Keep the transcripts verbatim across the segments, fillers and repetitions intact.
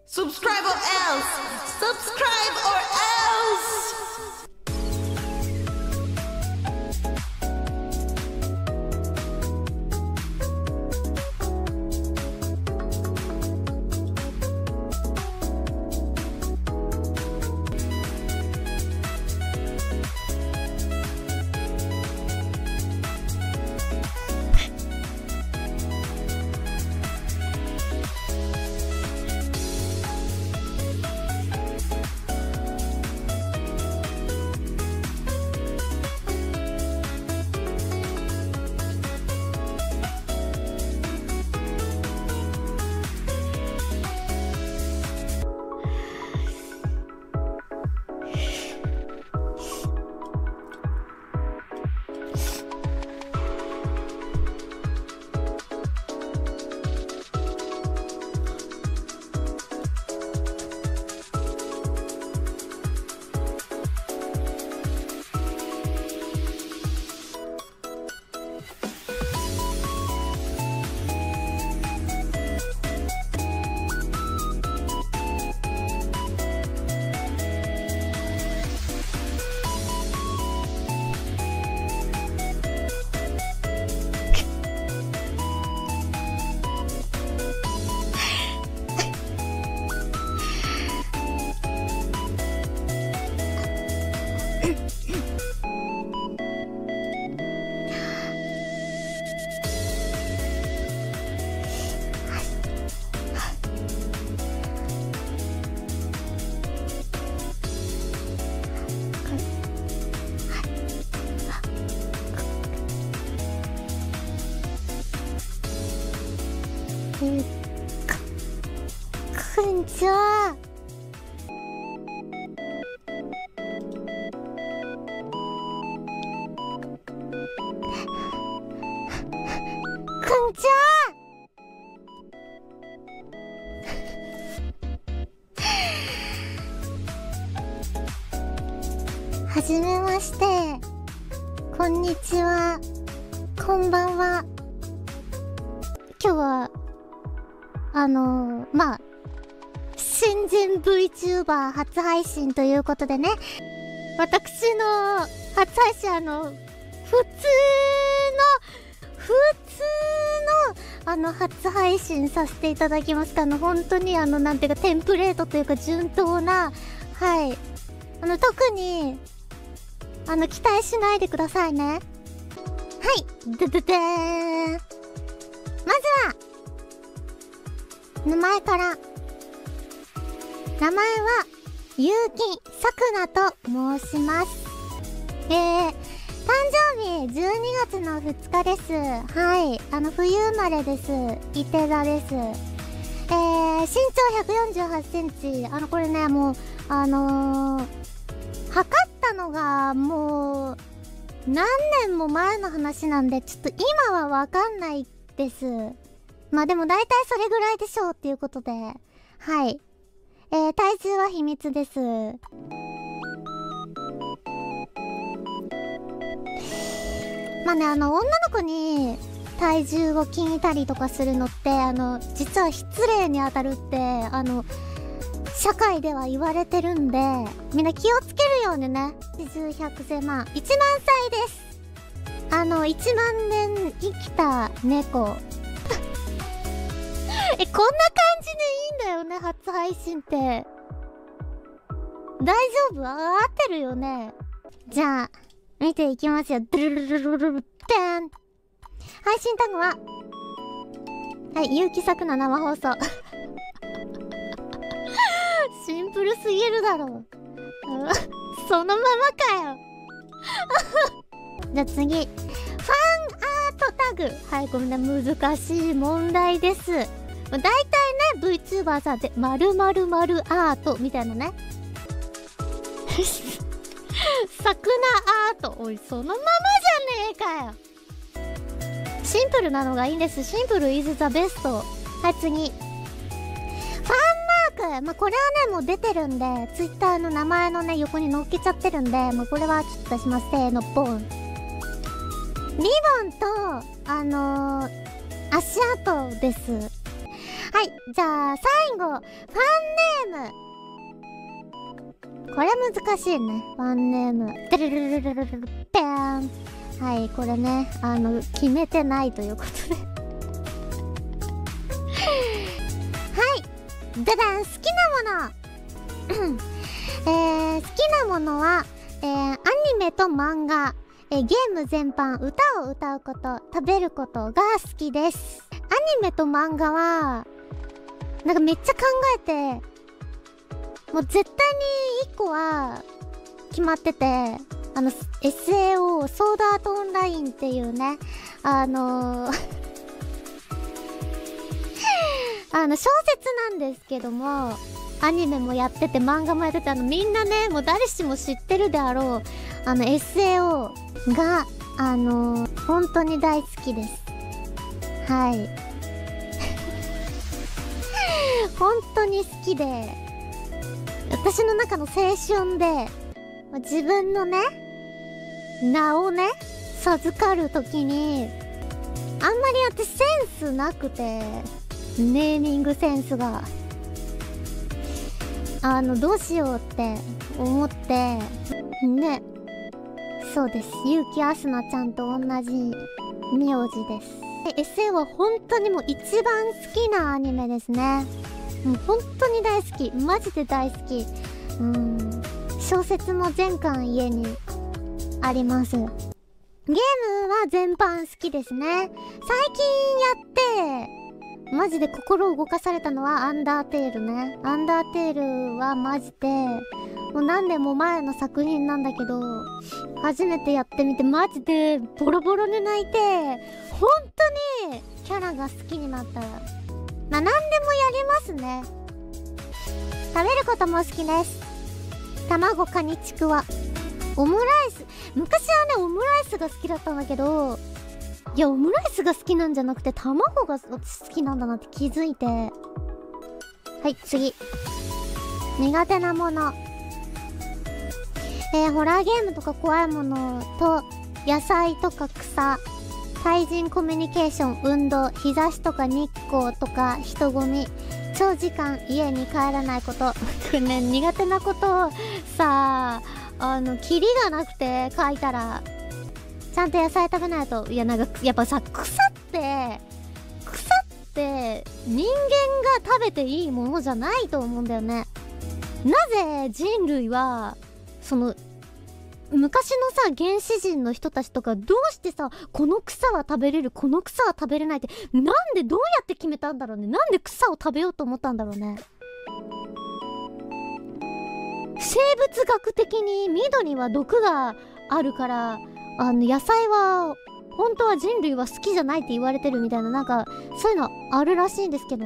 Subscribe or else! Subscribe or else! こんにちは。こんにちは。はじめまして。こんにちは。こんばんは。今日はあのー、まあ新人 VTuber 初配信ということでね、私の初配信あの普通の普通のあの初配信させていただきました。あの本当にあのなんていうかテンプレートというか順当な、はいあの特にあの期待しないでくださいね。はいでででーん、まずは名前から。名前は結城さくなと申します。えー、誕生日じゅうにがつのふつかです。はいあの冬生まれです。いて座です。えー、身長ひゃくよんじゅうはちセンチ。あのこれねもうあのー、測ったのがもう何年も前の話なんでちょっと今はわかんないです。まあでも大体それぐらいでしょうっていうことで、はい。えー、体重は秘密です。まあね、あの、女の子に体重を聞いたりとかするのって、あの、実は失礼に当たるって、あの、社会では言われてるんで、みんな気をつけるようにね。はちじゅう、ひゃく、せんまん、いちまんさいです。あの、いちまんねん生きた猫。え、こんな感じでいいんだよね、初配信って。大丈夫？合ってるよね。じゃあ、見ていきますよ。ドゥルルルルルルルダン。配信タグは、はい、結城さくな生放送。シンプルすぎるだろう。そのままかよ。じゃあ次。ファンアートタグ。はい、これね、難しい問題です。大体ね、VTuber さんって〇〇〇アートみたいなね。さくなアート。おい、そのままじゃねえかよ。シンプルなのがいいんです。シンプル is the best。はい、次。ファンマーク。まあ、これはね、もう出てるんで、Twitter の名前のね、横に乗っけちゃってるんで、まあ、これはちょっと出します。せーの、ボン。リボンと、あのー、足跡です。はい。じゃあ、最後。ファンネーム。これ難しいね。ファンネーム。てるるるるるるるぺーん。はい、これね、あの、決めてないということで。はい。ダダン、好きなもの。えー、好きなものは、えー、アニメと漫画、えー、ゲーム全般、歌を歌うこと、食べることが好きです。アニメと漫画は、なんかめっちゃ考えて、もう絶対にいっこは決まってて、あの エスエーオー ソードアートオンラインっていうね、あのーあの小説なんですけども、アニメもやってて漫画もやってて、あのみんなね、もう誰しも知ってるであろうあの エスエーオー があのー、本当に大好きです。はい本当に好きで、私の中の青春で自分のね名をね授かるときに、あんまり私センスなくて、ネーミングセンスがあのどうしようって思ってね。そうです、結城あすなちゃんと同じ名字です。 エスエー は本当にもう一番好きなアニメですね。もう本当に大好き、マジで大好き。うん、小説も全巻家にあります。ゲームは全般好きですね。最近やってマジで心を動かされたのはアンダーテールね。アンダーテールはマジでもう何年も前の作品なんだけど、初めてやってみてマジでボロボロで泣いて、本当にキャラが好きになった。まあ何でもやりますね。食べることも好きです。卵、カニ、ちくわ、オムライス。昔はねオムライスが好きだったんだけど、いやオムライスが好きなんじゃなくて卵が好きなんだなって気づいて。はい、次。苦手なもの。えー、ホラーゲームとか怖いものと野菜とか草、対人コミュニケーション、運動、日差しとか日光とか人混み、長時間家に帰らないこと。ね、苦手なことをさあ、あのキリがなくて書いたらちゃんと野菜食べないと。いやなんかやっぱさ、草って草って人間が食べていいものじゃないと思うんだよね。なぜ人類はその昔のさ原始人の人たちとかどうしてさ、この草は食べれるこの草は食べれないって、なんでどうやって決めたんだろうね。なんで草を食べようと思ったんだろうね。生物学的に緑は毒があるから、あの野菜は本当は人類は好きじゃないって言われてるみたいな、なんかそういうのあるらしいんですけど、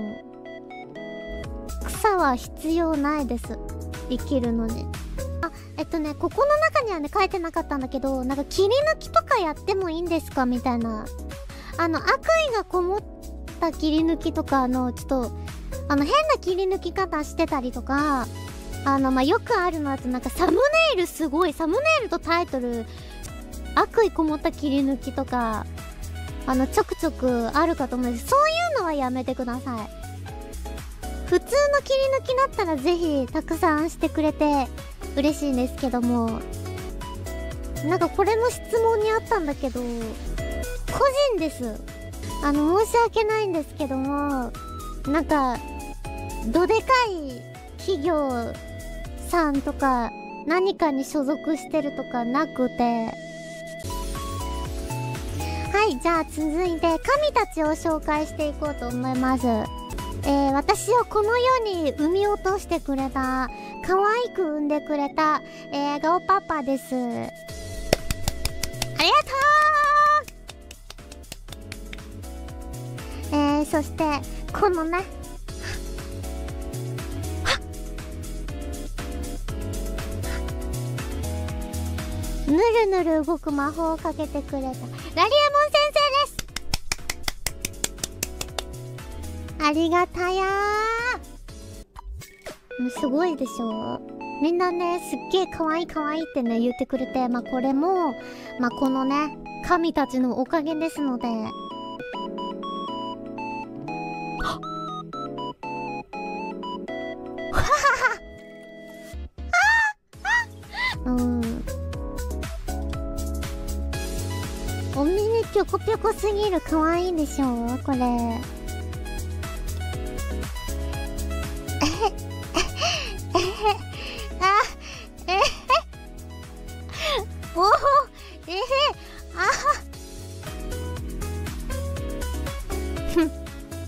草は必要ないです、生きるのに。あ、えっとねここの中にはね書いてなかったんだけど、なんか切り抜きとかやってもいいんですかみたいな、あの悪意がこもった切り抜きとか、あのちょっとあの変な切り抜き方してたりとか、あのまあよくあるのだとなんかサムネイルすごい、サムネイルとタイトル悪意こもった切り抜きとかあのちょくちょくあるかと思うんです。そういうのはやめてください。普通の切り抜きだったらぜひたくさんしてくれて嬉しいんですけども、なんかこれも質問にあったんだけど、個人です。あの申し訳ないんですけども、なんかどでかい企業さんとか何かに所属してるとかなくて。はい、じゃあ続いて神たちを紹介していこうと思います。えー、私をこの世に産み落としてくれた、可愛く産んでくれた、えー、ガオパパです。ありがとう。えー、そしてこのねぬるぬる動く魔法をかけてくれたラリエモン先生です。ありがたやー。すごいでしょ。みんなねすっげえかわいいかわいいってね言ってくれて、まあこれもまあこのね神たちのおかげですので。はははうん。お耳ぴょこぴょこすぎる。かわいいでしょこれ。えへえへあえへおおえへあふん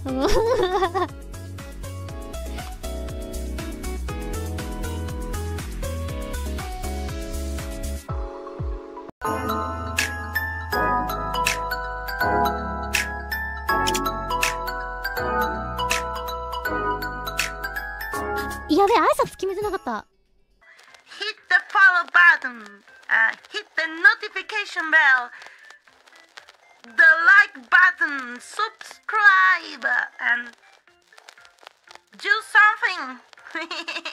やべえ、挨拶決めてなかった。 Hit the follow button, uh, hit the notification bell, the like button, subscribe, and do something.